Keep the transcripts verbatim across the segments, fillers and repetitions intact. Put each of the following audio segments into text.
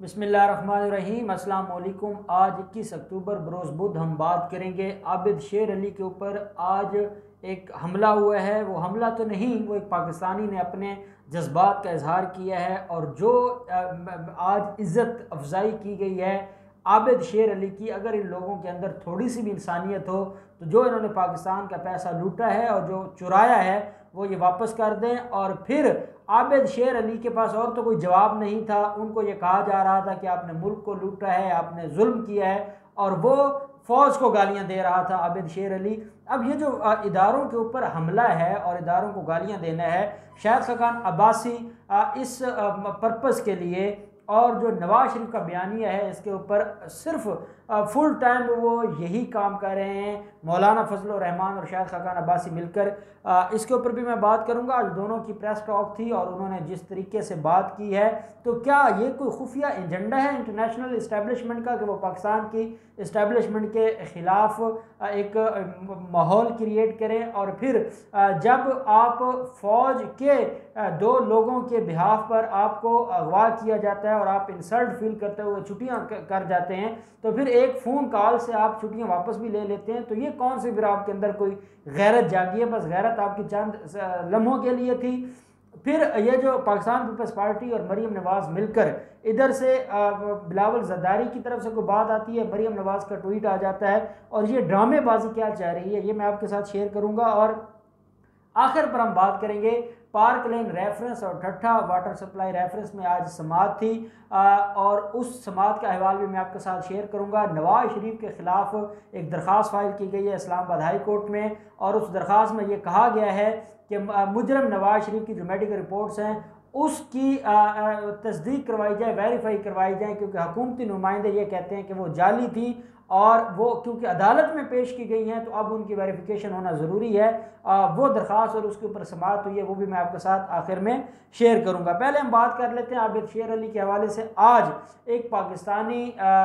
बिस्मिल्लाहिर्रहमानिर्रहीम, अस्सलाम वालेकुम। आज इक्कीस अक्टूबर बरोज़ बुध हम बात करेंगे आबिद शेर अली के ऊपर। आज एक हमला हुआ है, वो हमला तो नहीं, वो एक पाकिस्तानी ने अपने जज्बात का इजहार किया है और जो आज इज़्ज़त अफजाई की गई है आबिद शेर अली की। अगर इन लोगों के अंदर थोड़ी सी भी इंसानियत हो तो जो इन्होंने पाकिस्तान का पैसा लूटा है और जो चुराया है वो ये वापस कर दें। और फिर आबिद शेर अली के पास और तो कोई जवाब नहीं था। उनको ये कहा जा रहा था कि आपने मुल्क को लूटा है, आपने जुल्म किया है, और वो फ़ौज को गालियां दे रहा था आबिद शेर अली। अब ये जो इदारों के ऊपर हमला है और इदारों को गालियां देना है, शाहिद खाकान अब्बासी इस पर्पज़ के लिए, और जो नवाज शरीफ का बयानिया है इसके ऊपर सिर्फ फुल टाइम वो यही काम कर रहे हैं। मौलाना फजल रहमान और शाहिद खाकान अब्बासी मिलकर इसके ऊपर भी मैं बात करूंगा। आज दोनों की प्रेस टॉक थी और उन्होंने जिस तरीके से बात की है, तो क्या ये कोई खुफिया एजेंडा है इंटरनेशनल इस्टेब्लिशमेंट का कि वो पाकिस्तान की इस्टेब्लिशमेंट के ख़िलाफ़ एक माहौल क्रिएट करें, और फिर जब आप फ़ौज के दो लोगों के बिहाफ पर आपको अगवा किया जाता है और आप इंसल्ट फील करते हुए छुट्टियां कर जाते हैं, तो फिर एक फ़ोन कॉल से आप छुट्टियां वापस भी ले लेते हैं, तो ये कौन सी फिर आपके अंदर कोई गैरत जागी है? बस गैरत आपकी चंद लम्हों के लिए थी। फिर ये जो पाकिस्तान पीपल्स पार्टी और मरीम नवाज़ मिलकर, इधर से बिलावल ज़रदारी की तरफ से कोई बात आती है, मरीम नवाज़ का ट्वीट आ जाता है, और ये ड्रामेबाजी क्या चाह रही है ये मैं आपके साथ शेयर करूँगा। और आखिर पर हम बात करेंगे पार्क लेन रेफरेंस और ठट्ठा वाटर सप्लाई रेफरेंस में आज समात थी, आ, और उस समात का अहवाल भी मैं आपके साथ शेयर करूंगा। नवाज शरीफ के खिलाफ एक दरख्वास्त फाइल की गई है इस्लामाबाद हाई कोर्ट में, और उस दरख्वास्त में ये कहा गया है कि मुजरम नवाज शरीफ की जो मेडिकल रिपोर्ट्स हैं उसकी तस्दीक करवाई जाए, वेरीफाई करवाई जाए, क्योंकि हुकूमती नुमाइंदे ये कहते हैं कि वो जाली थी और वो क्योंकि अदालत में पेश की गई हैं तो अब उनकी वेरिफिकेशन होना ज़रूरी है। आ, वो दरख्वास्त और उसके ऊपर समाअत हुई है, वो भी मैं आपके साथ आखिर में शेयर करूंगा। पहले हम बात कर लेते हैं आबिद शेर अली के हवाले से। आज एक पाकिस्तानी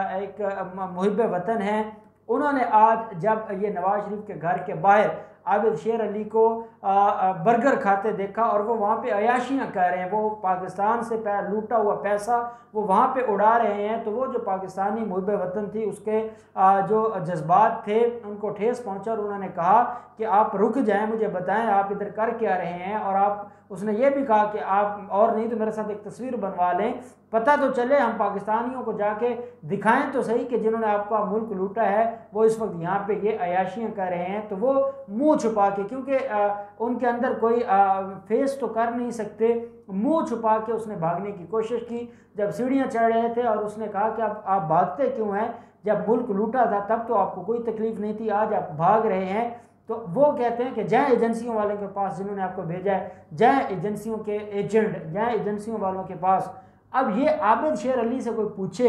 एक मुहिब वतन है, उन्होंने आज जब ये नवाज शरीफ के घर के बाहर आबिद शेर अली को आ, आ, बर्गर खाते देखा और वो वहाँ पे अयाशियाँ कर रहे हैं, वो पाकिस्तान से लूटा हुआ पैसा वो वहाँ पे उड़ा रहे हैं, तो वो जो पाकिस्तानी मुहिब वतन थी उसके आ, जो जज्बात थे उनको ठेस पहुँचा और उन्होंने कहा कि आप रुक जाएं, मुझे बताएं आप इधर कर क्या रहे हैं। और आप उसने ये भी कहा कि आप और नहीं तो मेरे साथ एक तस्वीर बनवा लें, पता तो चले, हम पाकिस्तानियों को जाके दिखाएं तो सही कि जिन्होंने आपका मुल्क लूटा है वो इस वक्त यहाँ पे ये अयाशियाँ कर रहे हैं। तो वो मुंह छुपा के, क्योंकि उनके अंदर कोई आ, फेस तो कर नहीं सकते, मुंह छुपा के उसने भागने की कोशिश की। जब सीढ़ियाँ चढ़ रहे थे और उसने कहा कि आप आप भागते क्यों हैं, जब मुल्क लूटा था तब तो आपको कोई तकलीफ नहीं थी, आज आप भाग रहे हैं। तो वो कहते हैं कि जाए एजेंसियों वालों के पास जिन्होंने आपको भेजा है, जाए एजेंसियों के एजेंट, जाए एजेंसियों वालों के पास। अब ये आबिद शेर अली से कोई पूछे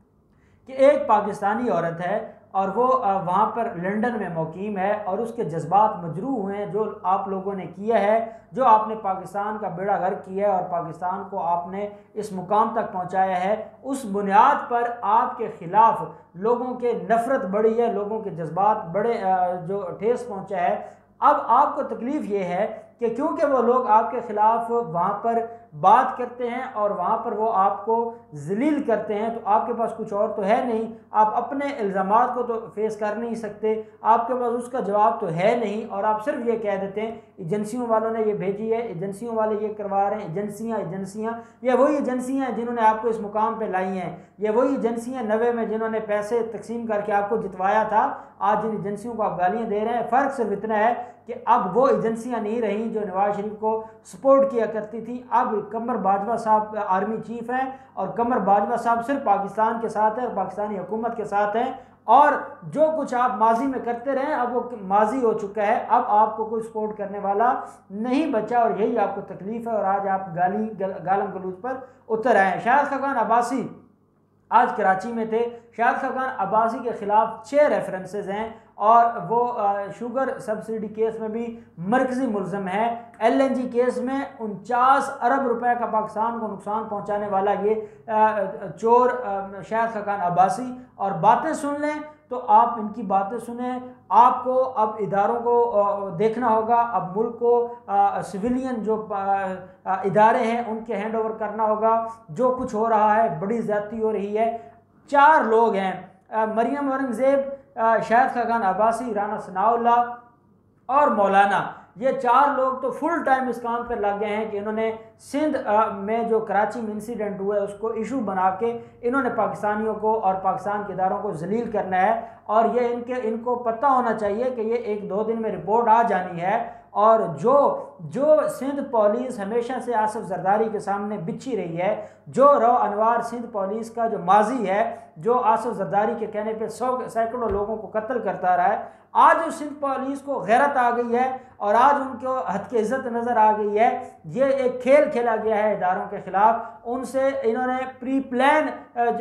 कि एक पाकिस्तानी औरत है और वो वहाँ पर लंदन में मुकीम है और उसके जज्बात मजरूह हुए हैं, जो आप लोगों ने किया है, जो आपने पाकिस्तान का बेड़ा गर्क किया है और पाकिस्तान को आपने इस मुकाम तक पहुँचाया है, उस बुनियाद पर आपके ख़िलाफ़ लोगों के नफ़रत बढ़ी है, लोगों के जज्बात बड़े जो ठेस पहुँचा है। अब आपको तकलीफ़ ये है कि क्योंकि वो लोग आपके ख़िलाफ़ वहाँ पर बात करते हैं और वहाँ पर वो आपको जलील करते हैं, तो आपके पास कुछ और तो है नहीं, आप अपने इल्ज़ामात को तो फेस कर नहीं सकते, आपके पास उसका जवाब तो है नहीं, और आप सिर्फ ये कह देते हैं एजेंसियों वालों ने ये भेजी है, एजेंसियों वाले ये करवा रहे हैं। एजेंसियाँ एजेंसियाँ ये वही एजेंसियाँ हैं जिन्होंने आपको इस मुकाम पर लाई हैं, ये वही एजेंसियाँ नवे में जिन्होंने पैसे तकसीम करके आपको जितवाया था, आज जिन एजेंसियों को आप गालियाँ दे रहे हैं। फ़र्क सिर्फ इतना है कि अब वो एजेंसियां नहीं रहीं जो नवाज शरीफ को सपोर्ट किया करती थी। अब कमर बाजवा साहब आर्मी चीफ हैं और कमर बाजवा साहब सिर्फ पाकिस्तान के साथ हैं और पाकिस्तानी हुकूमत के साथ हैं, और जो कुछ आप माजी में करते रहे अब वो माजी हो चुका है, अब आपको कोई सपोर्ट करने वाला नहीं बचा, और यही आपको तकलीफ़ है और आज आप गाली गालम गलूज पर उतर आए हैं। शाहिद खाकान अब्बासी आज कराची में थे। शाहिद खाकान अब्बासी के ख़िलाफ़ छः रेफरेंसेस हैं और वो शुगर सब्सिडी केस में भी मरकजी मुलजम है। एल एन जी केस में उनचास अरब रुपए का पाकिस्तान को नुकसान पहुंचाने वाला ये चोर शाहिद खाकान अब्बासी। और बातें सुन लें तो आप इनकी बातें सुने, आपको अब इदारों को देखना होगा, अब मुल्क को सिविलियन जो इदारे हैं उनके हैंड ओवर करना होगा। जो कुछ हो रहा है बड़ी ज़्यादती हो रही है। चार लोग हैं, मरियम औरंगज़ेब, शाहिद खाकान अब्बासी, राना सनाउल्लाह और मौलाना, ये चार लोग तो फुल टाइम इस काम पर लग गए हैं कि इन्होंने सिंध में जो कराची में इंसिडेंट हुआ है उसको इशू बना के इन्होंने पाकिस्तानियों को और पाकिस्तान के इदारों को जलील करना है। और ये इनके इनको पता होना चाहिए कि ये एक दो दिन में रिपोर्ट आ जानी है। और जो जो सिंध पुलिस हमेशा से आसिफ जरदारी के सामने बिछी रही है, जो रो अनवार सिंध पुलिस का जो माजी है, जो आसिफ जरदारी के कहने पे सौ सैकड़ों लोगों को कत्ल करता रहा है, आज उस सिंध पुलिस को गैरत आ गई है और आज उनको हद की इज्जत नज़र आ गई है। ये एक खेल खेला गया है इदारों के खिलाफ। उनसे इन्होंने प्री प्लान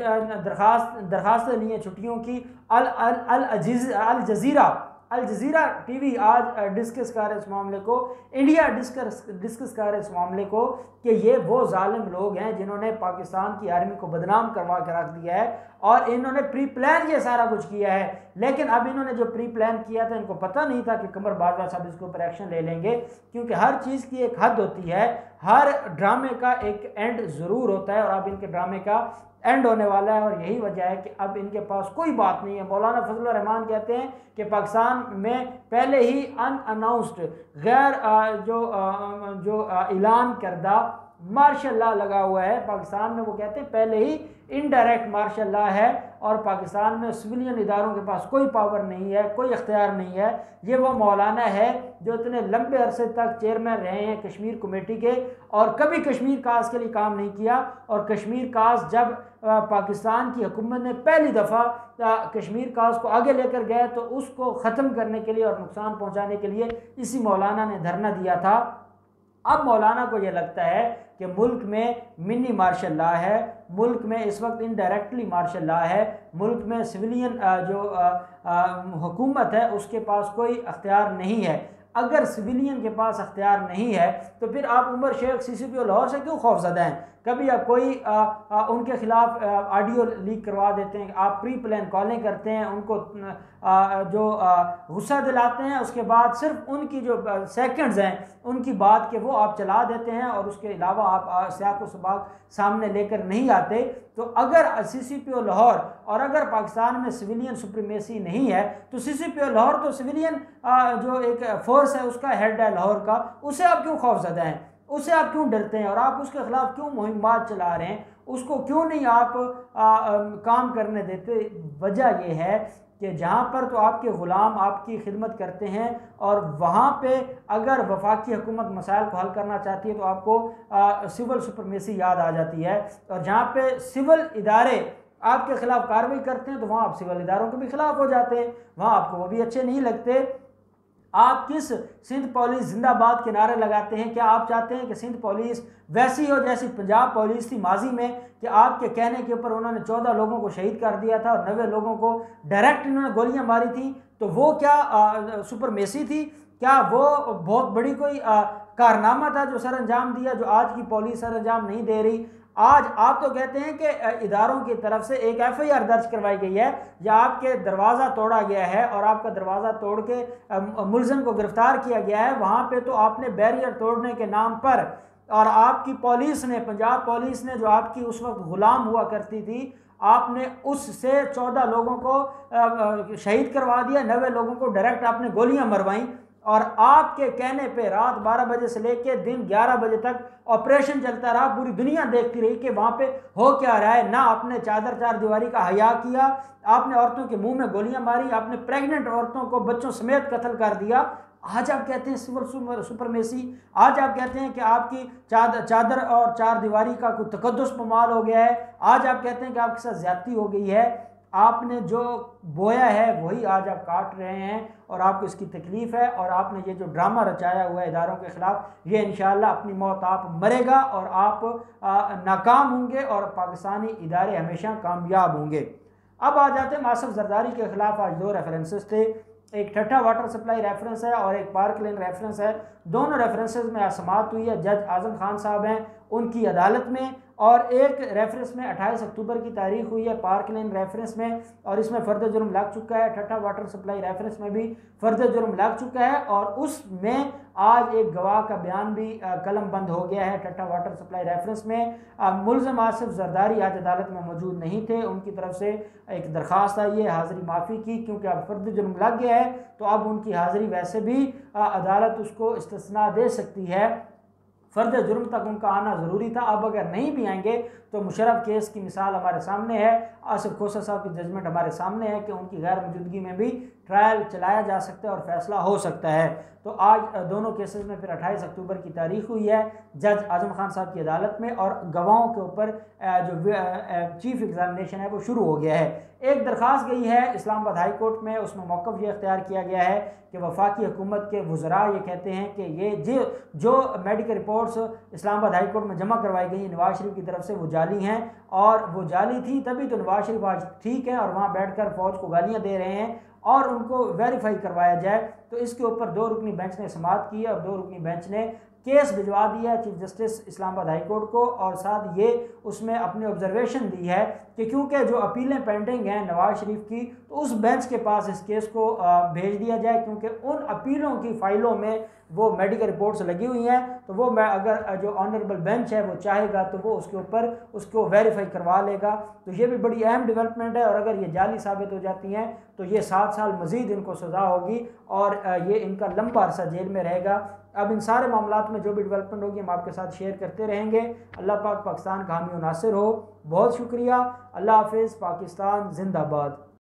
दरखास्त दरखास्तें ली हैं छुट्टियों की। अल अल अल अजीज अल जजीरा अल जजीरा टीवी आज डिस्कस कर रहे हैं इस मामले को, इंडिया डिस्कस डिस्कस कर रहे हैं इस मामले को कि ये वो जालिम लोग हैं जिन्होंने पाकिस्तान की आर्मी को बदनाम करवा के रख दिया है और इन्होंने प्री प्लान ये सारा कुछ किया है। लेकिन अब इन्होंने जो प्री प्लान किया था, इनको पता नहीं था कि कमर बाजवा साहब इसके ऊपर एक्शन ले लेंगे, क्योंकि हर चीज़ की एक हद होती है, हर ड्रामे का एक एंड ज़रूर होता है और अब इनके ड्रामे का एंड होने वाला है। और यही वजह है कि अब इनके पास कोई बात नहीं है। मौलाना फजलुर रहमान कहते हैं कि पाकिस्तान में पहले ही अनअनाउंस्ड गैर जो जो ऐलान करदा मार्शल लॉ लगा हुआ है पाकिस्तान में। वो कहते हैं पहले ही इनडायरेक्ट मार्शल लॉ है और पाकिस्तान में सिविलियन इदारों के पास कोई पावर नहीं है, कोई इख्तियार नहीं है। ये वो मौलाना है जो इतने लंबे अरसे तक चेयरमैन रहे हैं कश्मीर कमेटी के और कभी कश्मीर काज के लिए काम नहीं किया। और कश्मीर काज जब पाकिस्तान की हुकूमत ने पहली दफ़ा कश्मीर काज को आगे लेकर गए तो उसको ख़त्म करने के लिए और नुकसान पहुँचाने के लिए इसी मौलाना ने धरना दिया था। अब मौलाना को ये लगता है कि मुल्क में मिनी मार्शल लॉ है, मुल्क में इस वक्त इनडायरेक्टली मार्शल लॉ है, मुल्क में सिविलियन जो हुकूमत है उसके पास कोई अख्तियार नहीं है। अगर सिविलियन के पास अख्तियार नहीं है तो फिर आप Umar Sheikh C C P O Lahore से क्यों खौफजदा हैं? कभी आप कोई आ, आ, उनके खिलाफ ऑडियो लीक करवा देते हैं, आप प्री प्लान कॉलें करते हैं, उनको आ, जो गुस्सा दिलाते हैं, उसके बाद सिर्फ उनकी जो सेकंड्स हैं उनकी बात के वो आप चला देते हैं और उसके अलावा आप सियाक व सबाक सामने लेकर नहीं आते। तो अगर सी सी पी ओ लाहौर और अगर पाकिस्तान में सिविलियन सुप्रीमेसी नहीं है तो सी सी पी ओ लाहौर तो सिविलियन जो एक फोर्स है उसका हेड है लाहौर का, उसे आप क्यों खौफजदा हैं? उसे आप क्यों डरते हैं और आप उसके खिलाफ क्यों मुहिमात चला रहे हैं? उसको क्यों नहीं आप आ, आ, काम करने देते? वजह यह है कि जहाँ पर तो आपके ग़ुलाम आपकी खिदमत करते हैं और वहाँ पे अगर वफाकी हुकूमत मसाइल को हल करना चाहती है तो आपको आ, सिविल सुपरमेसी याद आ जाती है। और जहाँ पे सिविल इदारे आपके खिलाफ कार्रवाई करते हैं तो वहाँ आप सिविल इदारों के भी खिलाफ हो जाते हैं, वहाँ आपको वो भी अच्छे नहीं लगते। आप किस सिंध पुलिस जिंदाबाद के नारे लगाते हैं? क्या आप चाहते हैं कि सिंध पुलिस वैसी हो जैसी पंजाब पुलिस थी माजी में, कि आपके कहने के ऊपर उन्होंने चौदह लोगों को शहीद कर दिया था और नब्बे लोगों को डायरेक्ट इन्होंने गोलियां मारी थी? तो वो क्या सुपरमेसी थी? क्या वो बहुत बड़ी कोई आ, कारनामा था जो सर अंजाम दिया, जो आज की पुलिस सर अंजाम नहीं दे रही? आज आप तो कहते हैं कि इदारों की तरफ से एक एफ आई आर दर्ज करवाई गई है या आपके दरवाज़ा तोड़ा गया है और आपका दरवाज़ा तोड़ के मुलजिम को गिरफ्तार किया गया है। वहाँ पे तो आपने बैरियर तोड़ने के नाम पर और आपकी पुलिस ने, पंजाब पुलिस ने, जो आपकी उस वक्त गुलाम हुआ करती थी, आपने उससे चौदह लोगों को शहीद करवा दिया, नब्बे लोगों को डायरेक्ट आपने गोलियां मरवाई। और आपके कहने पे रात बारह बजे से लेकर दिन ग्यारह बजे तक ऑपरेशन चलता रहा, पूरी दुनिया देखती रही कि वहाँ पे हो क्या रहा है। ना आपने चादर चार दीवारी का हया किया, आपने औरतों के मुंह में गोलियां मारी, आपने प्रेग्नेंट औरतों को बच्चों समेत कत्ल कर दिया। आज आप कहते हैं सिविल सुपरमेसी, आज आप कहते हैं कि आपकी चादर चादर और चार दीवारी का कोई तकद्दुस पमाल हो गया है, आज आप कहते हैं कि आपके साथ ज्यादती हो गई है। आपने जो बोया है वही आज आप काट रहे हैं और आपको इसकी तकलीफ़ है। और आपने ये जो ड्रामा रचाया हुआ है इदारों के ख़िलाफ़, ये इंशाअल्लाह अपनी मौत आप मरेगा और आप नाकाम होंगे और पाकिस्तानी इदारे हमेशा कामयाब होंगे। अब आ जाते हैं आसिफ जरदारी के ख़िलाफ़ आज दो रेफरेंसेस थे। एक ठट्ठा वाटर सप्लाई रेफरेंस है और एक पार्क लेन रेफरेंस है। दोनों रेफरेंसेस में समाअत हुई है जज आज़म खान साहब हैं उनकी अदालत में, और एक रेफरेंस में अट्ठाईस अक्टूबर की तारीख हुई है पार्क लेन रेफरेंस में, और इसमें फ़र्द जुर्म लग चुका है। ठट्ठा वाटर सप्लाई रेफरेंस में भी फ़र्द जुर्म लग चुका है, और उसमें आज एक गवाह का बयान भी कलम बंद हो गया है। ठट्ठा वाटर सप्लाई रेफरेंस में मुल्ज़म आसिफ जरदारी आज अदालत में मौजूद नहीं थे, उनकी तरफ से एक दरख्वास्त आई है हाज़िरी माफ़ी की, क्योंकि अब फ़र्द जुर्म लग गया है तो अब उनकी हाज़िरी वैसे भी अदालत उसको इस्तिस्ना दे सकती है। फ़र्द जुर्म तक उनका आना ज़रूरी था, अब अगर नहीं भी आएंगे तो मुशर्रफ केस की मिसाल हमारे सामने है, आसिफ खोसा साहब की जजमेंट हमारे सामने है कि उनकी गैर मौजूदगी में भी ट्रायल चलाया जा सकता है और फैसला हो सकता है। तो आज दोनों केसेस में फिर अट्ठाईस अक्टूबर की तारीख हुई है जज आज़म खान साहब की अदालत में, और गवाहों के ऊपर जो चीफ एग्जामिनेशन है वो शुरू हो गया है। एक दरख्वास्त गई है इस्लामाबाद हाई कोर्ट में, उसमें मौक़िफ़ ये इख्तियार किया गया है कि वफाकी हुकूमत के वज़रा ये कहते हैं कि ये जो जो medical reports Islamabad high court में जमा करवाई गई नवाज शरीफ की तरफ से वो जाली हैं, और वो जाली थी तभी तो नवाज शरीफ आज ठीक है और वहाँ बैठ कर फ़ौज को गालियाँ दे रहे हैं, और उनको वेरीफाई करवाया जाए। तो इसके ऊपर दो रुकनी बेंच ने समाअत की और दो रुकनी बेंच ने केस भिजवा दिया है chief justice Islamabad high court को, और साथ ये उसमें अपनी ऑब्जर्वेशन दी है कि क्योंकि जो अपीलें पेंडिंग हैं नवाज शरीफ की, तो उस बेंच के पास इस केस को भेज दिया जाए, क्योंकि उन अपीलों की फ़ाइलों में वो मेडिकल रिपोर्ट्स लगी हुई हैं। तो वो मैं अगर जो ऑनरेबल बेंच है वो चाहेगा तो वो उसके ऊपर उसको वेरीफाई करवा लेगा। तो ये भी बड़ी अहम डेवलपमेंट है, और अगर ये जाली साबित हो जाती हैं तो ये सात साल मज़ीद इनको सज़ा होगी और ये इनका लंबा अरसा जेल में रहेगा। अब इन सारे मामलात में जो भी डेवलपमेंट होगी हम आपके साथ शेयर करते रहेंगे। अल्लाह पाक पाकिस्तान का हामी और नासिर हो। बहुत शुक्रिया। अल्लाह हाफ़िज़। पाकिस्तान जिंदाबाद।